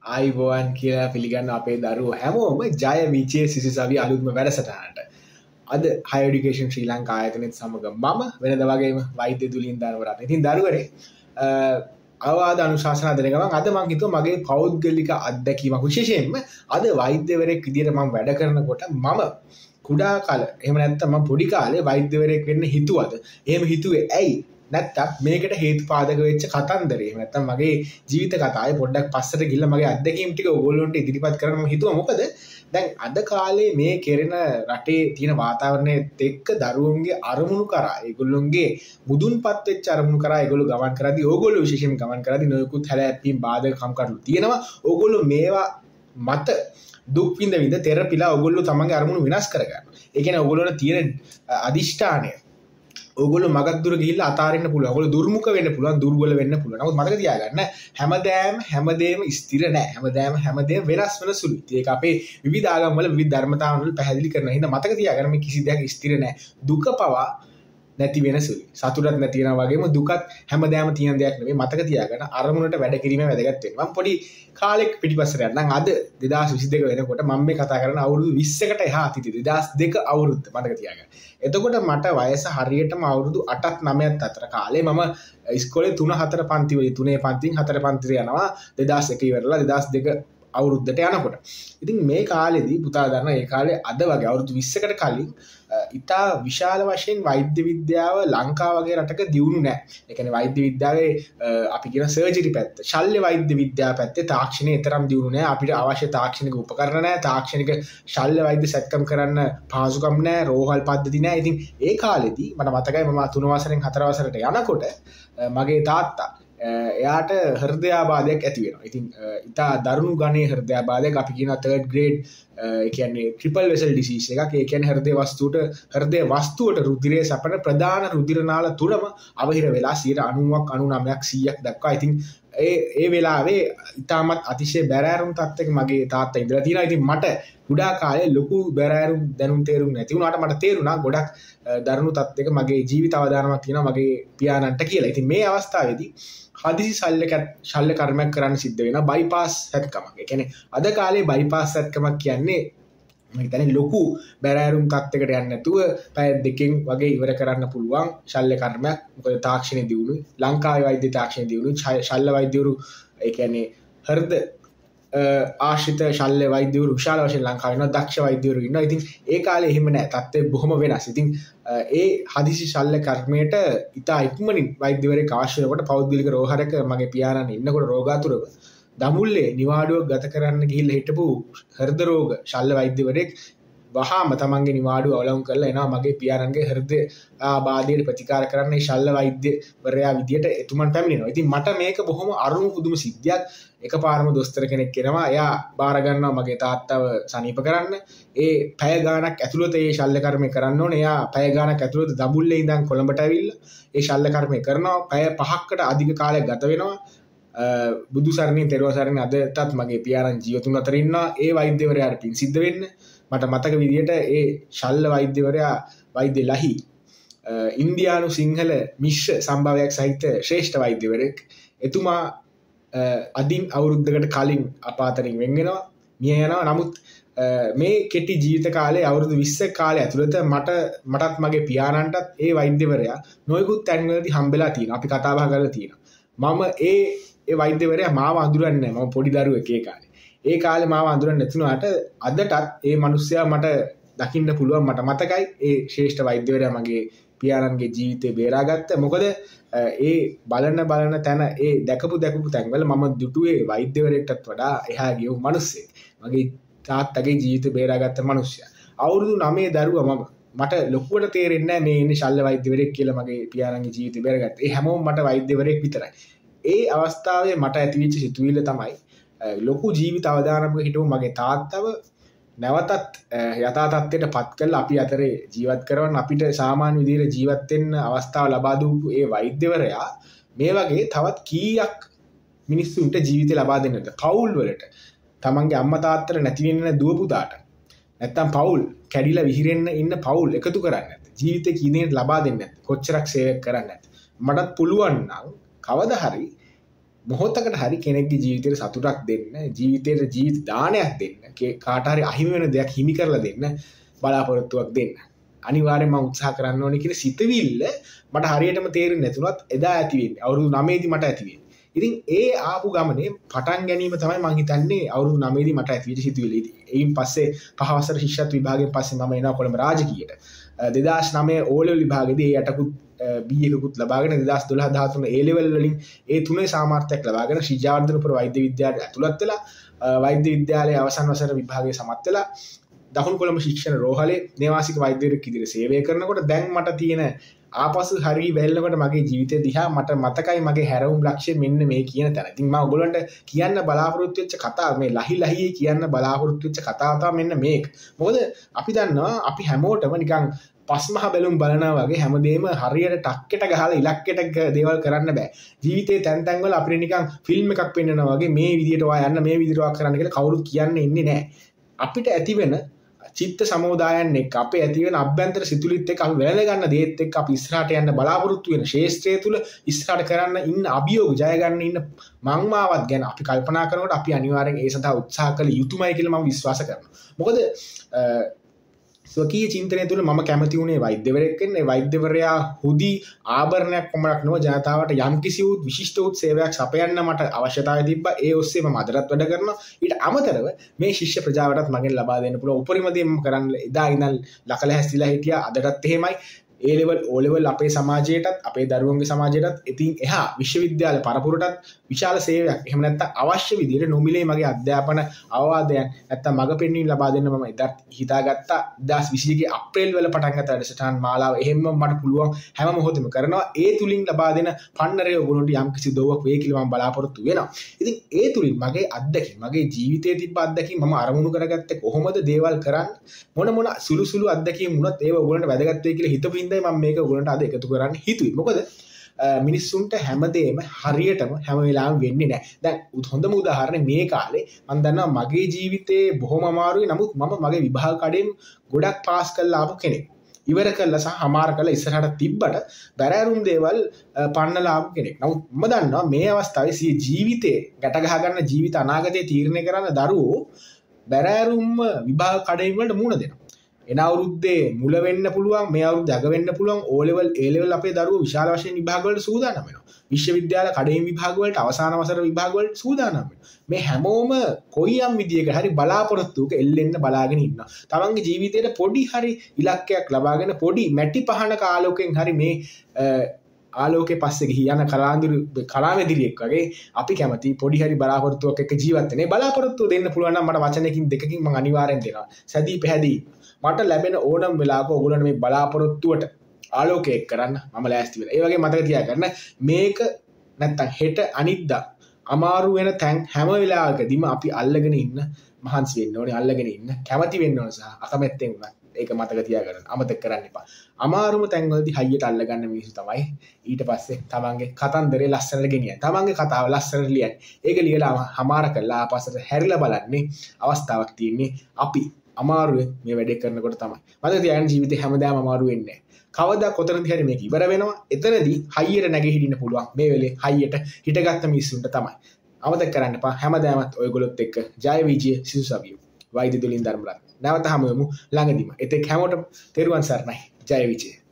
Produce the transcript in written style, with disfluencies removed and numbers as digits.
ආයිබෝවන් කියලා පිළිගන්න අපේ දරුවෝ හැමෝම ජය විජය සිසිසවි අලුත්ම වැඩසටහනට. අද හයර් එඩියුකේෂන් ශ්‍රී ලංකා ආයතනයත් සමග මම වෙනද වගේම වෛද්‍ය දුලින් දනවරත්. ඉතින් දරුවනේ අවවාද අනුශාසනා දෙන ගමන් අද මම හිතුවා මගේ පෞද්ගලික අත්දැකීමක් විශේෂයෙන්ම අද වෛද්‍යවරයෙක් විදියට මම වැඩ කරනකොට මම කුඩා කාලේ එහෙම නැත්නම් මම පොඩි කාලේ වෛද්‍යවරයෙක් වෙන්න හිතුවද? එහෙම හිතුවේ ඇයි? නැත්තම් මේකට හේතුපාදක වෙච්ච කතන්දරේ. එහෙම නැත්නම් මගේ ජීවිත කතාවේ පොඩ්ඩක් පස්සට ගිහිල්ලා මගේ අත්දැකීම් ටික ඕගොල්ලොන්ට ඉදිරිපත් කරන්න මම හිතුවා. මොකද දැන් අද කාලේ මේ කෙරෙන රටේ තියෙන වාතාවරණයත් එක්ක දරුවන්ගේ අරමුණු කරා ඒගොල්ලොන්ගේ මුදුන්පත් වෙච්ච අරමුණු කරා ඒගොල්ලෝ ගමන් කරද්දී ඕගොල්ලෝ විශේෂයෙන් ගමන් කරද්දී නොයෙකුත් හැලැප්පීම් බාධක කම්කටොළු තියෙනවා. ඕගොල්ලෝ මේවා මත දුක් විඳ විඳ තෙරපිලා ඕගොල්ලෝ තමන්ගේ අරමුණු විනාශ කරගන්නවා. ඒ කියන්නේ ඕගොල්ලෝට තියෙන අදිෂ්ඨානය ඔගොල්ලෝ මගක් දුර ගිහිල්ලා අතාරින්න පුළුවන්. ඔගොල්ලෝ දුර්මුඛ වෙන්න පුළුවන්, දුර්වල වෙන්න පුළුවන්. නමුත් මතක තියාගන්න හැමදේම ස්ථිර නැහැ. හැමදේම වෙනස් වෙන සුළුයි. ඒක අපේ විවිධ ආගම් වල විවිධ ධර්මතාවන් වල පැහැදිලි කරනවා. එහෙනම් මතක තියාගන්න මේ කිසි දෙයක් ස්ථිර නැහැ. දුක පවා නැති වෙන සුළුයි. සතුටක් නැති වෙනවා වගේම දුකත් හැමදේම තියෙන දෙයක් නෙවෙයි. මතක තියාගන්න අරමුණට වැඩ කිරීම වැදගත් වෙනවා. මම පොඩි කාලෙක පිටිපස්සට යන්නම්. අද 2022 වෙනකොට මම මේ කතා කරන අවුරුදු 20කට එහා අතීතේ 2002 අවුරුද්ද මතක තියාගන්න. එතකොට මට වයස හරියටම අවුරුදු 8ක් 9ක් අතර කාලේ මම ඉස්කෝලේ 3-4 පන්ති වල 3 පන්තියෙන් 4 පන්තිට යනවා 2001 ඉවරලා 2002 අවුරුද්දට යනකොට. ඉතින් මේ කාලෙදී පුතා දන්න ඒ කාලේ අද වගේ අවුරුදු 20කට කලින් ඉතා විශාල වශයෙන් වෛද්‍ය විද්‍යාව ලංකාව වගේ රටක දියුණු නැහැ. ඒ කියන්නේ වෛද්‍ය විද්‍යාවේ අපි කියන සර්ජරි පැත්ත, ශල්‍ය වෛද්‍ය විද්‍යාව පැත්තේ තාක්ෂණයේ තරම් දියුණු නැහැ. අපිට අවශ්‍ය තාක්ෂණික උපකරණ නැහැ. තාක්ෂණික ශල්‍ය වෛද්‍ය සැත්කම් කරන්න පහසුකම් නැහැ. රෝහල් පද්ධති නැහැ. ඉතින් ඒ කාලෙදී මට මතකයි මම 3 වසරෙන් 4 වසරට යනකොට මගේ තාත්තා එයාට හෘදයාබාධයක් ඇති වෙනවා. ඉතින් ඉතා දරුණු ගණයේ හෘදයාබාධයක් අපි කියන 3rd grade ඒ කියන්නේ triple vessel disease එකක්. ඒ කියන්නේ හෘදය වස්තුවට රුධිරය සපන ප්‍රධාන රුධිර නාල තුනම අවහිර වෙලා 90ක් 99ක් 100ක් දක්වා. ඉතින් ඒ වෙලාවේ ඉතාමත් අතිශය බැරෑරුම් තත්ත්වයක මගේ තාත්තා ඉඳලා තියෙනවා. ඉතින් මට කුඩා කාලේ ලොකු බැරෑරුම් දැනුම් තේරුම් නැති වුණාට මට තේරුණා ගොඩක් දරුණු තත්ත්වයක මගේ ජීවිත අවදානමක් තියෙනවා මගේ පියාණන්ට කියලා. ඉතින් මේ අවස්ථාවේදී හදිසි ශල්‍ය කර්මයක් කරන්න සිද්ධ වෙනවා බයිපාස් සැත්කමක්. ඒ කියන්නේ අද කාලේ බයිපාස් සැත්කමක් කියන්නේ මම හිතන්නේ ලොකු බැරෑරුම් තත්යකට යන්නේ නැතුව පැය දෙකකින් වගේ ඉවර කරන්න පුළුවන් ශල්‍ය කර්මයක්. මොකද තාක්ෂණය දියුණුයි. ලංකාවේ වෛද්‍ය තාක්ෂණය දියුණුයි. ශල්‍ය වෛද්‍යවරු ඒ කියන්නේ හෘද ආශ්‍රිත ශල්‍ය වෛද්‍යවරු විශාල වශයෙන් ලංකාවේ ඉන්නවා. දක්ෂ වෛද්‍යවරු ඉන්නවා. ඉතින් ඒ කාලේ එහෙම නැහැ. තත්ත්වය බොහොම වෙනස්. ඉතින් ඒ හදිසි ශල්‍ය කර්මයට ඉතා ඉක්මනින් වෛද්‍යවරයෙක් අවශ්‍ය වෙනකොට පෞද්ගලික රෝහලක මගේ පියාණන් ඉන්නකොට රෝගාතුරව දමුල්ලේ නිවාඩුවක් ගත කරන්න ගිහිල්ලා හිටපු හෘද රෝග ශල්‍ය වෛද්‍යවරයෙක් වහාම තමන්ගේ නිවාඩුව අවලංගු කරලා එනවා මගේ පියාණන්ගේ හෘද ආබාධයට ප්‍රතිකාර කරන්න මේ ශල්‍ය වෛද්‍යවරයා විදියට එතුමන් පැමිණෙනවා. ඉතින් මට මේක බොහොම අරුම පුදුම සිද්ධියක්. එකපාරම දොස්තර කෙනෙක් එනවා. එයා බාර ගන්නවා මගේ තාත්තව සනීප කරන්න. ඒ පැය ගාණක් ඇතුළත ඒ ශල්‍ය කර්මය කරන්න ඕනේ. එයා පැය ගාණක් ඇතුළත දඹුල්ලේ ඉඳන් කොළඹට ඇවිල්ලා ඒ ශල්‍ය කර්මය කරනවා. පැය 5කට අධික කාලයක් ගත වෙනවා. බුදු සරණින් තෙරුවන් සරණින් අදටත් මගේ පියාණන් ජීවතුන් අතර ඉන්නවා. ඒ වෛද්‍යවරයාට පින් සිද්ධ වෙන්න මට මතක විදියට ඒ ශල්‍ය වෛද්‍යවරයා වෛද්‍ය ලහි ඉන්දියානු සිංහල මිශ්‍ර සම්භාවයක් සහිත ශ්‍රේෂ්ඨ වෛද්‍යවරයෙක්. එතුමා අදින් අවුරුද්දකට කලින් අපාතරින් වෙන් වෙනවා, මිය යනවා. නමුත් මේ කෙටි ජීවිත කාලේ අවුරුදු 20 කාලය ඇතුළත මටත් මගේ පියාණන්ටත් ඒ වෛද්‍යවරයා නොයෙකුත් තැන්වලදී හම්බෙලා තියෙනවා. අපි කතා බහ කරලා තියෙනවා. මම ඒ වෛද්‍යවරයා මාව අඳුරන්නේ නැහැ. මම පොඩි දරුවෙක් ඒ කාලේ. ඒ කාලේ මාව අඳුරන්නේ නැතුණාට අදටත් ඒ මිනිස්සයා මට දකින්න පුළුවන්. මට මතකයි ඒ ශ්‍රේෂ්ඨ වෛද්‍යවරයා මගේ පියාණන්ගේ ජීවිතේ බේරාගත්ත. මොකද ඒ බලන තැන ඒ දැකපු තැන්වල මම දුටුවේ වෛද්‍යවරයෙක්ටත් වඩා එහා ගියු මිනිස්සෙක්. මගේ තාත්තගේ ජීවිතේ බේරාගත්ත මිනිස්සයා. අවුරුදු 9 දරුවා මට ලොකුවට තේරෙන්නේ නැහැ මේ ඉන්නේ ශල්‍ය වෛද්‍යවරයෙක් කියලා මගේ පියාණන්ගේ ජීවිතේ බේරගත්තා. ඒ හැමෝම මට වෛද්‍යවරයෙක් විතරයි. ඒ අවස්ථාවේ මට ඇතිවෙච්ච සිතුවිල්ල තමයි ලොකු ජීවිත අවදානමක හිටපු මගේ තාත්තව නැවතත් යථා තත්ත්වයට පත් කරලා අපි අතරේ ජීවත් කරවන්න අපිට සාමාන්‍ය විදිහට ජීවත් වෙන්න අවස්ථාව ලබා දුපු ඒ වෛද්‍යවරයා මේ වගේ තවත් කීයක් මිනිස්සුන්ට ජීවිතය ලබා දෙන්නද? පවුල් වලට තමන්ගේ අම්මා තාත්තලා නැති වෙන්න දුව පුතාට නැත්තම් පවුල් කැඩිලා විහිරෙන්න ඉන්න පවුල් එකතු කරන්නේ නැත්නම් ජීවිතේ කීනෙකට ලබා දෙන්නේ නැත්නම් කොච්චරක් සේවයක් කරන්නේ නැත්නම් මටත් පුළුවන් නම් කවදා හරි මොහොතකට හරි කෙනෙක්ගේ ජීවිතේට සතුටක් දෙන්න, ජීවිතේට ජීවිත දානයක් දෙන්න, කාට හරි අහිමි වෙන දෙයක් හිමි කරලා දෙන්න බලාපොරොත්තුවක් දෙන්න. අනිවාර්යෙන් මම උත්සාහ කරන්න ඕනේ කියන සිතවිල්ල මට හරියටම තේරෙන්නේ නැතුණත් එදා ඇති වෙන්නේ. අවුරුදු 9 දී මට ඇති වෙන්නේ. ඉතින් ඒ ආපු ගමනේ පටන් ගැනීම තමයි මම හිතන්නේ අවුරුදු 9 දී මට ඇති වෙච්ච සිතුවිලි. එයින් පස්සේ 5 වසර ශිෂ්‍යත්ව විභාගයෙන් පස්සේ මම එනවා කොළඹ රාජකීයට. 2009 O level විභාගයේදී ඒ යටකුත් B එකකුත් ලබාගෙන 2012 13 A level වලින් ඒ තුනේ සාමර්ථ්‍යයක් ලබාගෙන ශ්‍රී ජයවර්ධනපුර වෛද්‍ය විද්‍යාලයට ඇතුළත් වෙලා වෛද්‍ය විද්‍යාලයේ අවසන් වසර විභාගයේ සමත් වෙලා දකුණු කොළඹ ශික්ෂණ රෝහලේ නේවාසික වෛද්‍යවරයෙක් විදිහට සේවය කරනකොට දැන් මට තියෙන ආපසු හරි බැලනකොට මගේ ජීවිතය දිහා මට මතකයි මගේ හැරවුම් ලක්ෂ්‍ය මෙන්න මේ කියන තැන. ඉතින් මම ඔයගොල්ලන්ට කියන්න බලාපොරොත්තු වෙච්ච කතාව මේ ලහි කියන්න බලාපොරොත්තු වෙච්ච කතාව තමයි මෙන්න මේක. මොකද අපි දන්නවා අපි හැමෝටම නිකන් පස්මහ බැලුම් බලනවා වගේ හැමදේම හරියට ටක්කෙට ගහලා ඉලක්කයට දේවල් කරන්න බෑ. ජීවිතේ තැන් තැන් වල අපිට නිකන් ෆිල්ම් එකක් පෙන්නනවා වගේ මේ විදියට ඔයා යන්න මේ විදියට ඔයා කරන්න කියලා කවුරුත් කියන්නේ ඉන්නේ නැහැ. අපිට ඇති වෙන චිත්ත සමුදායන් එක්ක අපේ ඇති වෙන අභ්‍යන්තර සිතුවිලිත් එක්ක අපි වැළඳ ගන්න දේත් එක්ක අපි ඉස්සරහට යන්න බලාපොරොත්තු වෙන ශේෂ්ත්‍රය තුල ඉස්සරහට කරන්න ඉන්න අභියෝග ජය ගන්න ඉන්න මංමාවත් ගැන අපි කල්පනා කරනකොට අපි අනිවාර්යෙන් ඒ සඳහා උත්සාහ කළ යුතුමයි කියලා මම විශ්වාස කරනවා. මොකද ස්වකීය චින්තනය තුළ මම කැමති වුණේ වෛද්‍යවරයෙක් වෙන්න. ඒ වෛද්‍යවරයා හුදි ආභරණයක් පමණක් නොව ජනතාවට යම්කිසි වූ විශිෂ්ට වූ සේවයක් සපයන්න මට අවශ්‍යතාවය තිබ්බා. ඒ ඔස්සේ මම අදටත් වැඩ කරනවා. ඊට අමතරව මේ ශිෂ්‍ය ප්‍රජාවටත් මගෙන් ලබා දෙන්න පුළුවන් උපරිම දේ මම කරන්න එදා ඉඳන් ලකලැහැස්තිලා හිටියා. අදටත් එහෙමයි. A level O level අපේ සමාජයටත් අපේ දරුවන්ගේ සමාජයටත් ඉතින් එහා විශ්වවිද්‍යාල පරපුරටත් විශාල සේවයක්. එහෙම නැත්නම් අවශ්‍ය විදිහට නොමිලේ මගේ අධ්‍යාපන අවවාදයන් නැත්නම් මඟ පෙන්වීම ලබා දෙන්න මම එදත් හිතාගත්තා. 2021 අප්‍රේල් වල පටන් ගත්ත වැඩසටහන් මාලාව එහෙම මට පුළුවන් හැම මොහොතෙම කරනවා. ඒ තුලින් ලබා දෙන පන්නරය ඔයගොල්ලන්ට යම්කිසි දෝවක් වේ කියලා මම බලාපොරොත්තු වෙනවා. ඉතින් ඒ තුලින් මගේ අත්දැකීම් මගේ ජීවිතයේ තිබ්බ අත්දැකීම් මම අරමුණු කරගත්තේ කොහොමද දේවල් කරන්නේ මොන සුළු අත්දැකීම් වුණත් ඒව ඔයගොල්ලන්ට වැදගත් වෙයි කියලා හිතපු මම මේක ඔයගොල්ලන්ට අද එකතු කරන්න හිතුවේ. මොකද මිනිස්සුන්ට හැමදේම හරියටම හැම වෙලාවෙම වෙන්නේ නැහැ. දැන් හොඳම උදාහරණය මේ කාලේ මම දන්නවා මගේ ජීවිතේ බොහොම අමාරුයි. නමුත් මම මගේ විභාග කඩෙන් ගොඩක් පාස් කරලා ආපු කෙනෙක්. ඉවර කළා සහ හමාර කළා ඉස්සරහට තිබ්බට බැරෑරුම් දේවල් පන්නලා ආපු කෙනෙක්. නමුත් මම දන්නවා මේ අවස්ථාවේ සිය ජීවිතේ ගැට ගහ ගන්න ජීවිත අනාගතය තීරණය කරන දරුවෝ බැරෑරුම් විභාග කඩේන් වලට මුහුණ දෙනවා. එන අවුරුද්දේ මුල වෙන්න පුළුවන් මේ අවුරුද්දේ අග වෙන්න පුළුවන් O level A level අපේ දරුවෝ විශාල වශයෙන් විභාග වලට සූදානම් වෙනවා. විශ්වවිද්‍යාල කඩේන් විභාග වලට අවසාන වසර විභාග වලට සූදානම් වෙනවා. මේ හැමෝම කොයියම් විදියක හරි බලාපොරොත්තුක එල්ලෙන්න බලාගෙන ඉන්නවා. තමන්ගේ ජීවිතේට පොඩි හරි ඉලක්කයක් ලබාගෙන පොඩි මැටි පහනක ආලෝකයෙන් හරි මේ ආලෝකේ පස්සේ ගිහින් යන කලාමැදිරියෙක් වගේ අපි කැමති පොඩි හරි බලාපොරොත්තුවක් එක්ක ජීවත් වෙන්න. ඒ බලාපොරොත්තුව දෙන්න පුළුවන් නම් මට වචනයකින් දෙකකින් මම අනිවාර්යෙන් දෙනවා. සැදී පැහැදී මට ලැබෙන ඕනම වෙලාවක ඔයගොල්ලන්ට මේ බලාපොරොත්තුවට ආලෝකයක් කරන්න මම ලෑස්ති වෙලා. ඒ වගේ මතක තියාගන්න මේක නැත්තම් හෙට අනිද්දා අමාරු වෙන තැන් හැම වෙලාවකදීම අපි අල්ලගෙන ඉන්න මහන්සි වෙන්න ඕනේ, අල්ලගෙන ඉන්න කැමති වෙන්න ඕනේ සහ අකමැත්තෙන් උනත් ඒක මතක තියාගන්න. අමතක කරන්න එපා. අමාරුම තැන්වලදී හයියට අල්ලගන්න මිනිස්සු තමයි ඊට පස්සේ තමන්ගේ කතන්දරේ ලස්සනට ගෙනියන්නේ. තමන්ගේ කතාව ලස්සනට ලියන්නේ. ඒක ලියලා හමාර කරලා ආපස්සට හැරිලා බලන්නේ අවස්ථාවක් තියෙන්නේ අපි අමාරුවේ මේ වැඩේ කරනකොට තමයි. මතක තියාගන්න ජීවිතේ හැමදාම අමාරු වෙන්නේ නැහැ. කවදා කොතනදී හරි මේක ඉවර වෙනවා. එතනදී හයියට නැගී හිටින්න පුළුවන්. මේ වෙලේ හයියට හිටගත්ත මිනිස්සුන්ට තමයි. අමතක කරන්න එපා. හැමදාමත් ඔයගොල්ලොත් එක්ක ජය විජය සිසු සවියෝ. වෛද්‍ය දුලින් ධර්මරත්න. නැවත හමු වෙමු ළඟදීම. එතෙක් හැමෝටම තෙරුවන් සරණයි. ජය විජය.